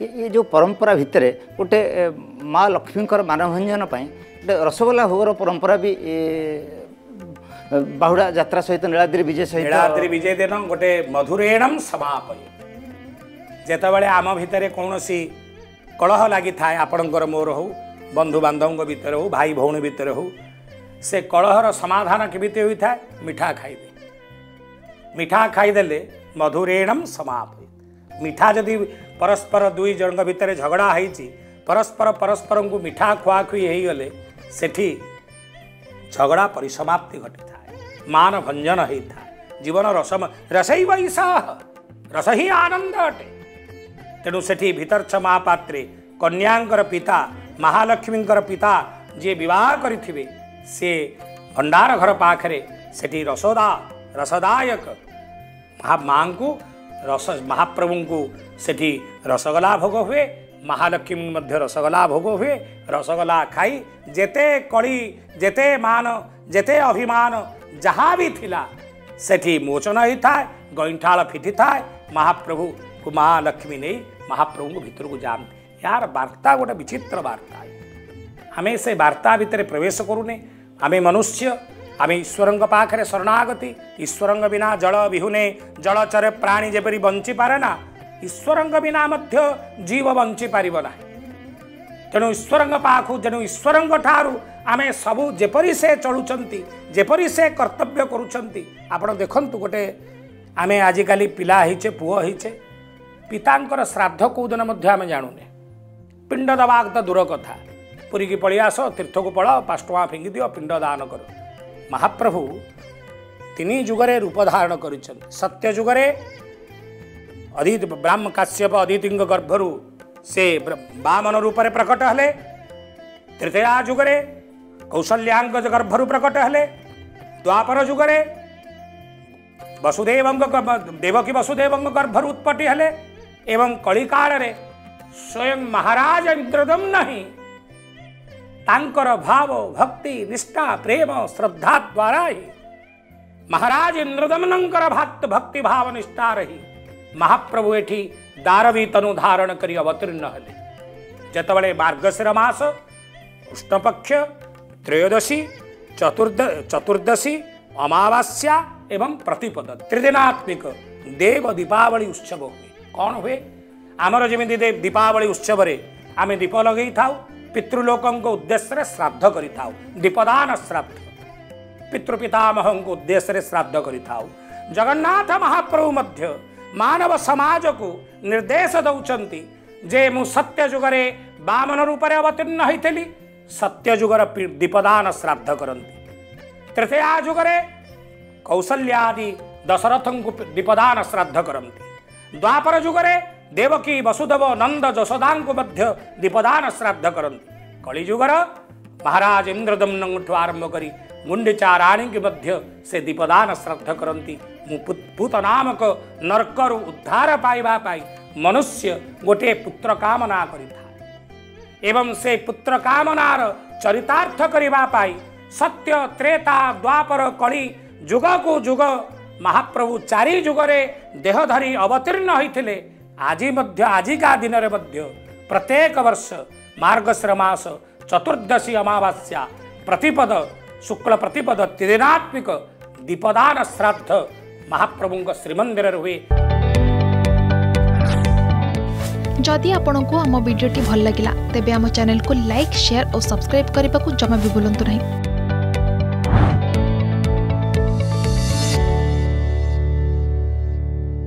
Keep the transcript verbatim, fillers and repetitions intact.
ये जो परंपरा भितर गोटे माँ लक्ष्मी मानभंजन गोटे रसगोल्ला भोगर परंपरा भी बाहुड़ा यात्रा सहित नीलाद्री विजय सहित नीलाद्री विजय दिन गोटे मधुरेणम समापय जेतबले आम भितर कौन कलह लगी थाए आपणकर मोर हो बंधु बांधव भितर हो भाई भौणी भितर हो से कलहर समाधान केमिति होता है मिठा खाइबे मिठा खाईदेले मधुरेणम समापय मिठा जदि परस्पर दुई जन भितर झगड़ा होती परस्पर परस्पर को मिठा खुआखुई हो गले सेठी झगड़ा परिसमाप्ति घटी था मान भंजन होता है जीवन रसम रसई वैशाह रस ही आनंद अटे तेणु सेठी भितर्छ महापात्रे कन्यांकर पिता महालक्ष्मींकर पिता जे विवाह करिथिबे से भंडार घर पाखरे सेठी रसोदा रसदायक महा माँ को रस महाप्रभु को सेठी रसगोला भोग हुए महालक्ष्मी मध्य रसगोला भोग हुए रसगोला खाई जेते कड़ी जेते मान जेते अभिमान जहाँ भी थिला सेठी मोचन होता है गईठाल फिटी था महाप्रभु को महालक्ष्मी नहीं महाप्रभु को भीतर को जानते यार वार्ता गोटे विचित्र वार्ता है हमें से वार्ता भितर प्रवेश करूने आमे मनुष्य आमे ईश्वर पाखे शरणागति ईश्वर बिना जल विहुने जलचर प्राणी जेपरी बंची पारे ना ईश्वर बिना मध्य जीव बंची पारिब ना तेणु ईश्वर पाखु जेणु ईश्वर ठारू आमे सबू जेपरी से चलुचंती जेपरी से कर्तव्य करुचंती आपण देखंतु गोटे आमे आजिकाली पिला हिचे पुओ हिचे पितांकर श्राद्ध कौ दिन मध्य आमे जानुने पिंड दबा तो दूर कथा पुरी की पलि आस तीर्थ को पड़ पाँच टଙ୍କା फिंगी दियो पिंड दान कर महाप्रभु तीन जुगरे रूप धारण कर सत्य जुगरे अदित ब्राह्म काश्यप अदिति गर्भरु से वामन रूप में प्रकट हेले तृतीया जुगरे कौशल्याङ्ग गर्भरु प्रकट हेले द्वापर जुगरे वसुदेव देवकी वसुदेव गर्भरु उत्पत्ति हेले एवं कलिकाल रे स्वयं महाराज इंद्रदम नहीं तांकर भाव भक्ति निष्ठा प्रेम श्रद्धा द्वारा ही महाराज इंद्रदमनंकर भक्त भक्ति भाव निष्ठा रही महाप्रभु एठी दारवी तनु धारण करी अवतीर्ण हेले जेतबले मार्गशीर मास कृष्णपक्ष त्रयोदशी चतुर्द चतुर्दशी अमावास्या एवं प्रतिपद त्रिदिनात्मिक देव दीपावली उत्सव हुए कौन हुए आमर जमी दीपावली उत्सव आमे दीप लगे था पितृलोकों उद्देश्य श्राद्ध करि थाउ दीपदान श्राद्ध पितृपितामह को उद्देश्य श्राद्ध करि थाउ जगन्नाथ महाप्रभु मध्य मानव समाज को निर्देश दौचंती जे मु सत्य जुगरे वामन रूप में अवतीर्ण होइथली सत्य जुगर दीपदान श्राद्ध करती तृतीया जुगरे कौशल्यादि दशरथ को दीपदान श्राद्ध करती द्वापर जुगरे देवकी वसुदेव नंद जशोदा को मध्य दीपदान श्राद्ध करती कलिजुगर महाराज इंद्रदम्न आरंभ करी गुंडीचा राणी के मध्य से दीपदान श्राद्ध करती पूत नामक नरकरु उद्धार पाइबा पाई मनुष्य गोटे पुत्र कामना करिथा एवं से पुत्र कामनार चरितार्थ करिबा पाई सत्य त्रेता द्वापर कली जुग को जुग महाप्रभु चारि जुगरे देह धरी अवतीर्ण होइथिले आज मध्य आजिका दिन रे मध्य प्रत्येक वर्ष मार्गशीर मास चतुर्दशी अमावास्या प्रतिपद शुक्ल प्रतिपद त्रिदिनात्मिक दीपदान श्राद्ध महाप्रभु श्रीमंदिर हुए। जदि आपंक आम भिडी भल लगा तेब आम चैनल को लाइक शेयर और सब्सक्राइब करने को जमा भी भूलु नहीं।